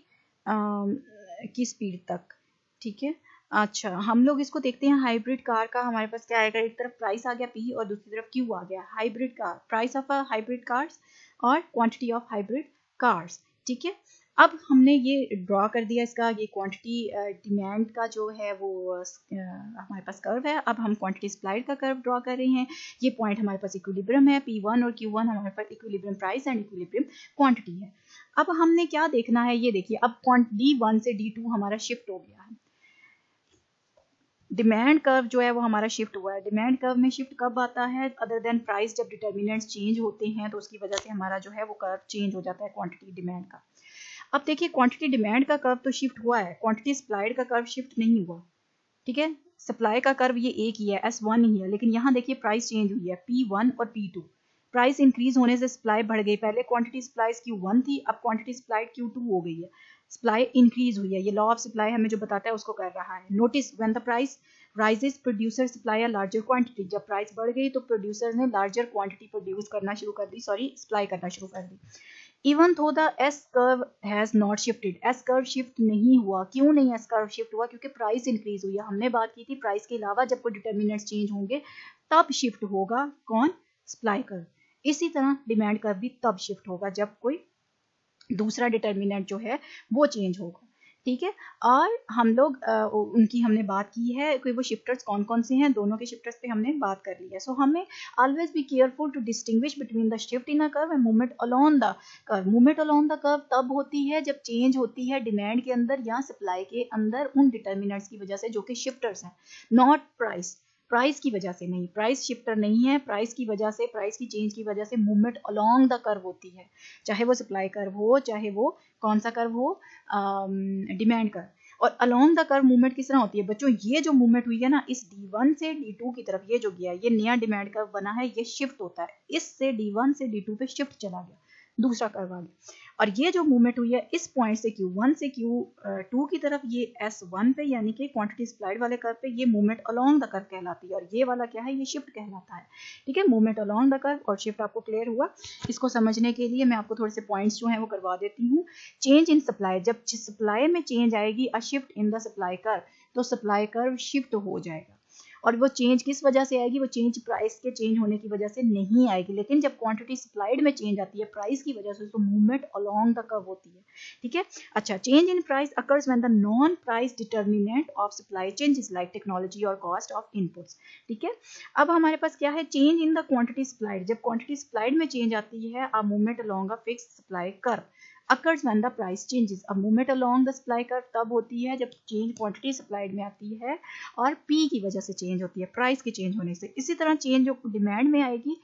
की स्पीड तक, ठीक है। अच्छा, हम लोग इसको देखते हैं। हाइब्रिड कार का हमारे पास क्या आएगा, एक तरफ प्राइस आ गया पी और दूसरी तरफ क्यू आ गया। Hybrid car, price of hybrid cars और क्वांटिटी ऑफ हाइब्रिड कार्स, ठीक है। अब हमने ये ड्रॉ कर दिया इसका, ये क्वांटिटी डिमांड का जो है वो हमारे पास कर्व है। अब हम क्वांटिटी सप्लाइड का कर्व ड्रॉ कर रहे हैं। ये पॉइंट हमारे पास इक्विलिब्रियम है, पी वन और क्यू वन हमारे पास equilibrium price and equilibrium quantity है। अब हमने क्या देखना है, ये देखिए, अब डी वन से डी टू हमारा शिफ्ट हो गया है। डिमांड कर्व जो है वो हमारा शिफ्ट हुआ है। डिमांड कर्व में शिफ्ट कब आता है, अदर देन प्राइस, जब डिटर्मिनेंट्स चेंज होते हैं तो उसकी वजह से हमारा जो है वो कर्व चेंज हो जाता है क्वांटिटी डिमांड का। अब देखिए, क्वांटिटी डिमांड का कर्व तो शिफ्ट हुआ है, क्वांटिटी सप्लाइड का कर्व शिफ्ट नहीं हुआ, ठीक है। सप्लाई का कर्व ये एक ही है, एस वन ही है, लेकिन यहाँ देखिए प्राइस चेंज हुई है, पी वन और पी टू। प्राइस इंक्रीज होने से सप्लाई बढ़ गई। पहले क्वांटिटी सप्लाई क्यू वन थी, अब क्वांटिटी सप्लाई क्यू टू हो गई है, सप्लाई इंक्रीज हुई है। ये लॉ ऑफ सप्लाई हमें जो बताता है उसको कर रहा है। Notice, when the price rises producer supply a larger quantity. जब प्राइस बढ़ गई तो प्रोड्यूसर ने लार्जर क्वांटिटी प्रोड्यूस करना शुरू कर दी, सॉरी सप्लाई करना शुरू कर दी। Even though the S curve has not shifted, S curve shift नहीं हुआ। क्यों नहीं एस कर्व शिफ्ट हुआ, क्योंकि प्राइस इंक्रीज हुई है। हमने बात की थी प्राइस के अलावा जब कोई डिटर्मिनेंट्स चेंज होंगे तब शिफ्ट होगा कौन, सप्लाई कर्व। इसी तरह डिमांड कर्व भी तब शिफ्ट होगा जब कोई दूसरा डिटर्मिनेंट जो है वो चेंज होगा, ठीक है। और हम लोग आ, उनकी हमने बात की है कि वो शिफ्टर्स कौन कौन से हैं, दोनों के शिफ्टर्स पे हमने बात कर ली है। सो so, हमें always be careful to distinguish between the shift in a curve and movement along the curve. Movement along the curve तब होती है जब चेंज होती है डिमांड के अंदर या सप्लाई के अंदर उन डिटर्मिनेंट्स की वजह से जो कि शिफ्टर्स हैं, नॉट प्राइस। प्राइस की वजह से नहीं, प्राइस शिफ्टर नहीं है। प्राइस की वजह से, प्राइस की चेंज की वजह से मूवमेंट अलोंग द कर्व होती है, चाहे वो सप्लाई कर्व हो, चाहे वो कौन सा कर्व हो, डिमांड कर्व। और अलोंग द कर्व मूवमेंट किस तरह होती है बच्चों, ये जो मूवमेंट हुई है ना, इस डी वन से डी टू की तरफ, ये जो गया, ये नया डिमांड कर्व बना है, ये शिफ्ट होता है। इससे डी वन से डी टू पे शिफ्ट चला गया, दूसरा कर्व आ गया। और ये जो मूवमेंट हुई है इस पॉइंट से क्यू वन से क्यू टू की तरफ, ये एस वन पे यानी कि क्वांटिटी सप्लाइड वाले कर्व पे, ये मूवमेंट अलोंग द कर्व कहलाती है। और ये वाला क्या है, ये शिफ्ट कहलाता है। ठीक है, मूवमेंट अलोंग द कर्व और शिफ्ट आपको क्लियर हुआ। इसको समझने के लिए मैं आपको थोड़े से पॉइंट्स जो हैं वो करवा देती हूँ। चेंज इन सप्लाई, जब सप्लाई में चेंज आएगी, a shift in the supply curve, तो सप्लाई कर्व शिफ्ट हो जाएगा। और वो चेंज किस वजह से आएगी, वो चेंज प्राइस के चेंज होने की वजह से नहीं आएगी। लेकिन जब क्वांटिटी सप्लाइड में चेंज आती है प्राइस की वजह से, तो मूवमेंट अलोंग द कर्व होती है। ठीक है, अच्छा, change in price occurs when the non price determinant of supply changes like technology और कॉस्ट ऑफ इनपुट्स। ठीक है, अब हमारे पास क्या है, change in the quantity supplied, जब क्वांटिटी सप्लाइड में चेंज आती है, a movement along a fixed supply curve occurs when the price changes। अब movement along the supply curve तब होती है जब चेंज क्वांटिटी सप्लाइड में आती है और पी की वजह से चेंज होती है, प्राइस के चेंज होने से। इसी तरह चेंज जो डिमांड में आएगी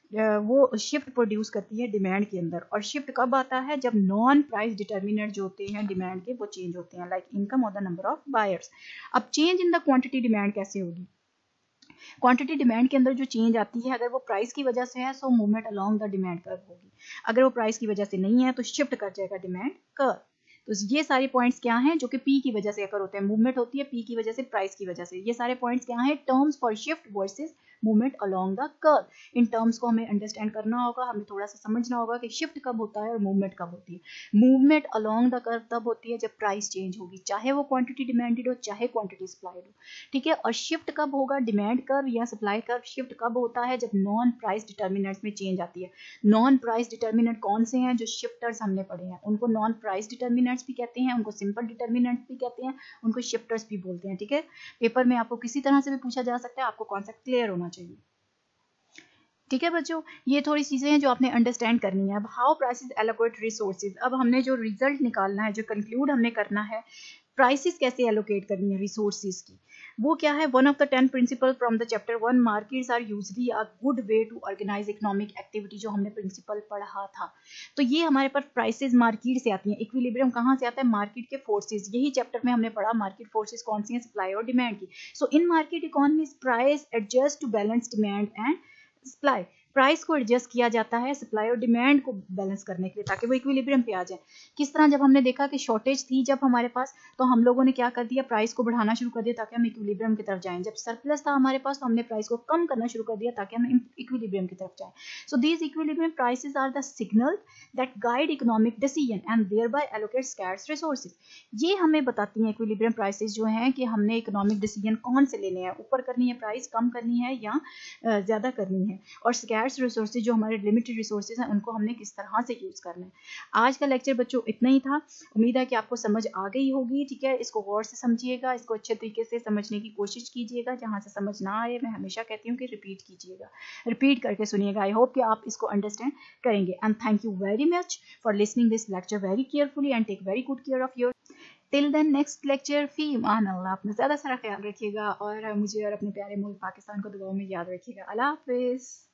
वो शिफ्ट प्रोड्यूस करती है डिमांड के अंदर। और शिफ्ट कब आता है, जब नॉन प्राइस डिटर्मिनेंट जो होते हैं डिमांड के वो चेंज होते हैं, लाइक इनकम और द नंबर ऑफ बायर्स। अब change in the quantity demand कैसे होगी, क्वांटिटी डिमांड के अंदर जो चेंज आती है, अगर वो प्राइस की वजह से है so movement along the demand curve होगी। अगर वो प्राइस की वजह से नहीं है तो शिफ्ट कर जाएगा डिमांड कर्व। तो ये सारे पॉइंट्स क्या हैं जो कि पी की वजह से अकर होते हैं, मूवमेंट होती है पी की वजह से, प्राइस की वजह से। ये सारे पॉइंट्स क्या हैं, terms for shift versus movement along the curve. इन टर्म्स को हमें अंडरस्टैंड करना होगा, हमें थोड़ा सा समझना होगा कि शिफ्ट कब होता है और मूवमेंट कब होती है। मूवमेंट अलोंग द कर्व तब होती है जब प्राइस चेंज होगी, चाहे वो क्वांटिटी डिमांडेड हो चाहे क्वांटिटी सप्लाइड हो। ठीक है, और शिफ्ट कब होगा, डिमांड कर्व या सप्लाई कर्व शिफ्ट कब होता है, जब नॉन प्राइस डिटर्मिनेंट्स में चेंज आती है। नॉन प्राइस डिटर्मिनेंट कौन से हैं, जो शिफ्टर्स हमने पढ़े हैं उनको नॉन प्राइस डिटर्मिनेंट्स भी कहते हैं, उनको सिंपल डिटर्मिनेंट्स भी कहते हैं, उनको शिफ्टर्स भी बोलते हैं। ठीक है, पेपर में आपको किसी तरह से भी पूछा जा सकता है, आपको कॉन्सेप्ट क्लियर होना चाहिए। ठीक है बच्चों, ये थोड़ी चीजें हैं जो आपने अंडरस्टैंड करनी है। अब हाउ प्राइसेस एलोकेट रिसोर्सेज, अब हमने जो रिजल्ट निकालना है, जो कंक्लूड हमने करना है, प्राइसेस कैसे एलोकेट करनी है रिसोर्सेज की, वो क्या है। One of the ten principle from the chapter one, markets are usually a good way to organise economic activity, जो हमने प्रिंसिपल पढ़ा था। तो ये हमारे पास प्राइसेस मार्केट से आती हैं, इक्विलिब्रियम कहाँ से आता है, मार्केट के फोर्सेस। यही चैप्टर में हमने पढ़ा मार्केट फोर्सेस कौन सी हैं, सप्लाई और डिमांड की। So in market economies price adjust to balance demand and supply, price को एडजस्ट किया जाता है सप्लाई और डिमांड को बैलेंस करने के लिए, ताकि वो इक्विलिब्रियम पे आ जाए। किस तरह, जब हमने देखा कि शॉर्टेज थी जब हमारे पास, तो हम लोगों ने क्या कर दिया, प्राइस को बढ़ाना शुरू कर दिया ताकि हम इक्विलिब्रियम की तरफ जाएं। जब सरप्लस था हमारे पास तो हमने प्राइस को कम करना शुरू कर दिया ताकि हम इक्विलिब्रियम की तरफ जाएं। So these equilibrium prices are the signal that guide economic decision and thereby allocate scarce resources. ये हमें बताती हैं इक्विलिब्रियम प्राइसेस जो हैं कि हमने इकोनॉमिक डिसीजन कौन से लेने हैं, ऊपर करनी है प्राइस, कम करनी है या ज्यादा करनी है, और स्कैर्स रिसोर्सेज जो हमारे लिमिटेड रिसोर्सेज हैं उनको हमने किस तरह से यूज करना है। आज का लेक्चर बच्चों इतना ही था, उम्मीद है कि आपको समझ आ गई होगी। ठीक है, इसको गौर से समझिएगा, इसको अच्छे तरीके से समझने की कोशिश कीजिएगा। जहां से समझ ना आए, मैं हमेशा कहती हूँ कि रिपीट कीजिएगा, रिपीट करके सुनिएगा। आई होप कि आप इसको अंडरस्टैंड करेंगे। And thank you very much for listening this lecture very carefully and take very good care of your. Till then next lecture, फी मान अल्लाह, अपना ज़्यादा सारा ख्याल रखिएगा और मुझे और अपने प्यारे मुल्क पाकिस्तान को दुआओं में याद रखिएगा। अल्लाह हाफिज़।